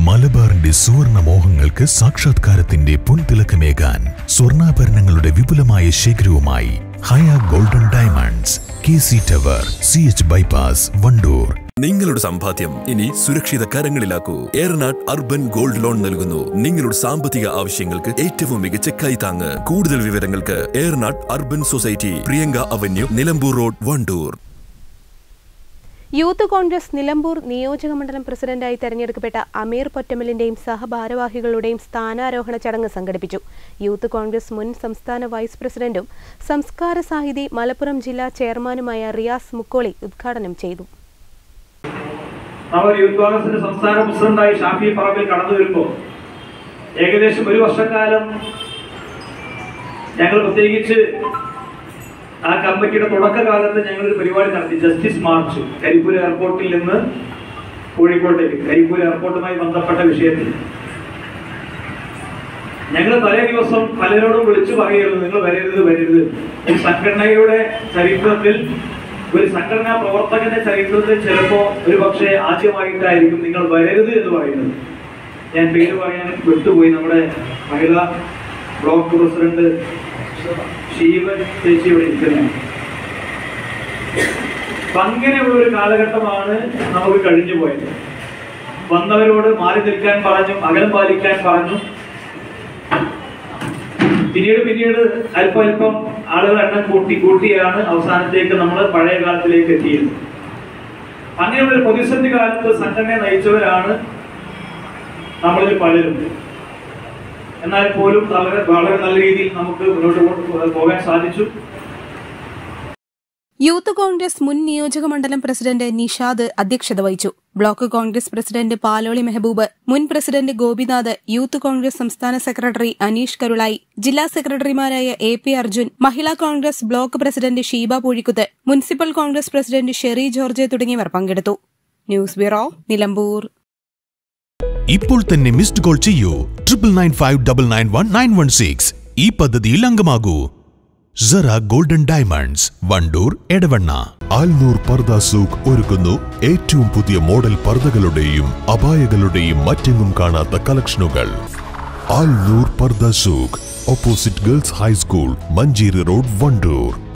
മലബാറിന്റെ സുവർണ മോഹങ്ങൾക്ക് സാക്ഷാത്കാരത്തിന്റെ പൊൻതിളക്കമേകാൻ സ്വർണ്ണാഭരണങ്ങളുടെ വിപുലമായ ശേഖരവുമായി Haya golden diamonds, KC tower, CH bypass, Wandoor. നിങ്ങളുടെ സമ്പാദ്യം ഇനി സുരക്ഷിത കരങ്ങളിലാക്കൂ. ഏറനാട് അർബൻ ഗോൾഡ് ലോൺ നൽകുന്നു നിങ്ങളുടെ സാമ്പത്തിക ആവശ്യങ്ങൾക്ക് ഏറ്റവും മികച്ച കൈത്താങ്ങ്. കൂടുതൽ വിവരങ്ങൾക്ക് Eranad urban society, Priyanka avenue, Nilambur road, Wandoor. Youth Congress Nilambur നിയോജക മണ്ഡലം പ്രസിഡന്റായി തെരഞ്ഞെടുക്കപ്പെട്ട അമീർ പൊറ്റമലിന്റെയും സഹഭാരവാഹികളുടെയും സ്ഥാനാരോഹണ ചടങ്ങ് സംഘടിപ്പിച്ചു. യൂത്ത് കോൺഗ്രസ് മുൻ സംസ്ഥാന വൈസ് പ്രസിഡന്റും സംസ്കാര സാഹിതി മലപ്പുറം ജില്ലാ ചെയർമാനുമായ റിയാസ് മുക്കോളി ഉദ്ഘാടനം ചെയ്തു. യൂത്ത് കോൺഗ്രസിന്റെ സംസ്ഥാന പ്രസിഡന്റായി ഷാഫി പറമ്പിൽ കടന്നു വരുമ്പോൾ ഏകദേശം ഒരു വർഷക്കാലം ഞങ്ങൾ പ്രത്യേകിച്ച് ആ കമ്മിറ്റിയുടെ തുടക്കകാലത്ത് ഞങ്ങളൊരു പരിപാടി നടത്തി. ജസ്റ്റിസ് മാർച്ച് കരിപ്പൂർ എയർപോർട്ടിൽ നിന്ന് കോഴിക്കോട്ടേക്ക്, കരിപ്പൂർ എയർപോർട്ടുമായി ബന്ധപ്പെട്ട വിഷയത്തിൽ ഞങ്ങൾ തലേ ദിവസം പലരോടും വിളിച്ചു പറയുന്നു, നിങ്ങൾ വരരുത്. ഈ സംഘടനയുടെ ചരിത്രത്തിൽ, ഒരു സംഘടനാ പ്രവർത്തകന്റെ ചരിത്രത്തിൽ ചിലപ്പോ ഒരു പക്ഷേ ആദ്യമായിട്ടായിരിക്കും നിങ്ങൾ വരരുത് എന്ന് പറയുന്നത്. ഞാൻ പേര് പറയാൻ വിട്ടുപോയി. നമ്മുടെ മഹിളാ ബ്ലോക്ക് പ്രസിഡന്റ് ശീവൻ ചേച്ചി ഇവിടെ ഇരിക്കുന്നത്. അങ്ങനെയുള്ള ഒരു കാലഘട്ടമാണ് നമുക്ക് കഴിഞ്ഞു പോയത്. വന്നവരോട് മാറി നിൽക്കാൻ പറഞ്ഞു, അകലം പാലിക്കാൻ പറഞ്ഞു. പിന്നീട് അല്പം ആളുകൾ എണ്ണം കൂട്ടിയാണ് അവസാനത്തേക്ക് നമ്മൾ പഴയ കാലത്തിലേക്ക് എത്തിയത്. അങ്ങനെയുള്ള ഒരു പ്രതിസന്ധി കാലത്ത് സംഘടനയെ നയിച്ചവരാണ് നമ്മളിൽ പലരും. എന്നാൽ പോലും വളരെ നല്ല രീതിയിൽ നമുക്ക് മുന്നോട്ട് പോകാൻ സാധിച്ചു. യൂത്ത് കോൺഗ്രസ് മുൻ നിയോജക മണ്ഡലം പ്രസിഡന്റ് നിഷാദ് അധ്യക്ഷത വഹിച്ചു. ബ്ലോക്ക് കോൺഗ്രസ് പ്രസിഡന്റ് പാലോളി മെഹബൂബ്, മുൻ പ്രസിഡന്റ് ഗോപിനാഥ്, യൂത്ത് കോൺഗ്രസ് സംസ്ഥാന സെക്രട്ടറി അനീഷ് കരുളായി, ജില്ലാ സെക്രട്ടറിമാരായ AP Arjun, Mahila Congress block president Sheeba Poozhikkuth, municipal Congress president Sherry George തുടങ്ങിയവർ പങ്കെടുത്തു. News bureau, Nilambur. ഇപ്പോൾ തന്നെ മിസ്ഡ് കോൾ ചെയ്യൂ 9995991916. ഈ പദ്ധതിയിൽ അംഗമാകൂ. Zara golden diamonds, Wandoor, Edavanna. ആൽനൂർ പർദ സൂഖ് ഒരുക്കുന്നു ഏറ്റവും പുതിയ മോഡൽ പർദകളുടെയും അബായകളുടെയും മറ്റെങ്ങും കാണാത്ത കളക്ഷനുകൾ. Alnoor Pardha Souq, opposite girls high school, Manjeri road, Wandoor.